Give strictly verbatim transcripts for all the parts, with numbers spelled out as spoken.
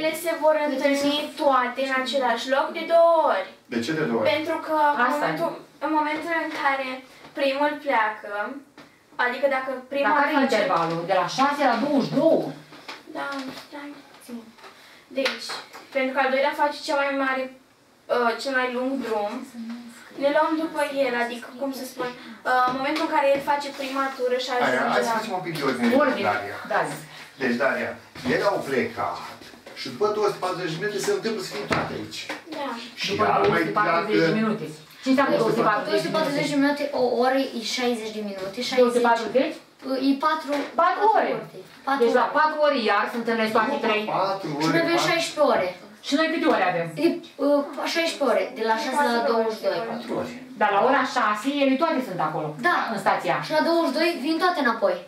ele se vor întâlni toate în același loc de două ori. De ce de două ori? Pentru că în momentul, în momentul în care primul pleacă, adică dacă primul Dar care e intervalul? De la șase la douăzeci și doi? Da, stai, țin. Deci, pentru că al doilea face cea mai mare, uh, cel mai lung drum, ne luăm după el, adică, cum să spun, uh, în momentul în care el face prima tură și ajunge la... Hai să facem un pic de ordine, Daria. Daria. Deci, Daria, ele au plecat și după două sute patruzeci de minute se întâmplă să fie toate aici. Da. Și după două sute patruzeci de minute. Ce înseamnă două sute patruzeci de minute? O oră e șaizeci de minute. două sute patruzeci? E patru ore. Deci la patru ore iar se întâlnesc toate trei. Și noi avem șaisprezece ore. Și noi câte ore avem? șaisprezece ore, de la șase la douăzeci și doi. Dar la ora șase, ele toate sunt acolo, da, în stația. Și la douăzeci și doi vin toate înapoi.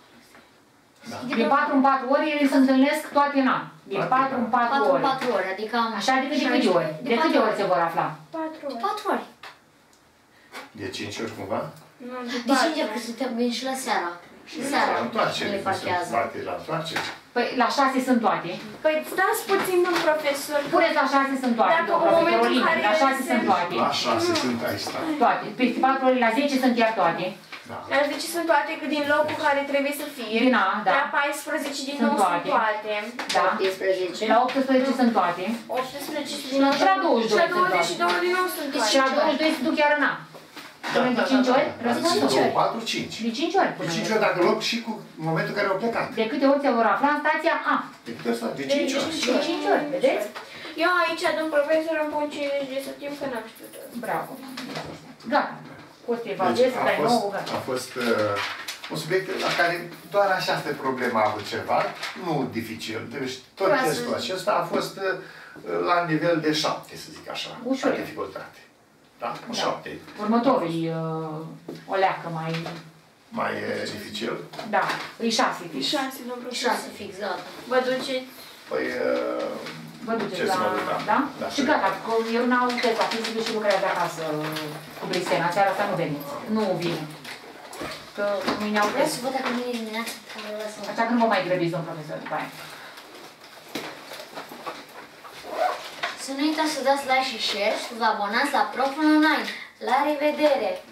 Da. De patru în patru ore, ele se întâlnesc toate în an. De patru în patru ore. patru în patru ore, adică am... Așa, de câte câte ori? De câte ori se vor afla? patru ori. patru ori. De cinci ori cumva? Nu, de cinci ori, că suntem vin și la seara. Și seara le parchează. La întoarcere. Păi la șase sunt toate. Păi stați puțin, un profesor. Puneți la șase sunt toate, Dacă domnul profesor Olin, la șase sunt toate. La șase sunt aici, da. Toate. Peste patru ore, la zece sunt chiar toate. Da. La zece sunt toate, că din locul care trebuie să fie. Din A, da. La paisprezece din Sunt nou toate. sunt toate. Da. optsprezece. La optsprezece sunt toate. optsprezece din nou. Și la douăzeci și doi Și la douăzeci și doi din nou sunt toate. Și la douăzeci și doi se duc chiar în A. Da, Punem da, de cinci da, ori? da. Răspunsul? două, patru, cinci. De cinci ori De punem. cinci ori dacă luăm și cu momentul în care au plecat. De câte ori se vor afla în stația A? De câte ori? De cinci ori. De cinci ori, vedeți? Eu aici, domn profesor, îmi pun cincizeci de să timp că n-am știut. Bravo. Gata. Poți să Deci evaluezi, să a dai fost, nouă, gata. a fost uh, un subiect la care doar așa este problema a avut ceva, nu dificil. Deci tot testul acesta a fost uh, la nivel de șapte, să zic așa. Ușor. La dificultate. Da? Un Da. șapte. Următorul e uh, o leacă mai... Mai e dificil. Da, e șase fix. șase, domn profesor. șase fix, gata. Vă duceți? Păi, uh, Vă duceți ce la... să mă duc, da? Da? Da, Și să- gata, că eu n-au test la fizică și lucrează acasă cu Brisena. Seara asta nu veniți. Nu vin. Că mâine au Vreau test. să văd dacă mâine dimineață care lăsă. Așa că nu vă mai grăbiți, domn profesor, după aia. Să nu uitați să dați like și share și să vă abonați la Proful Online. La revedere!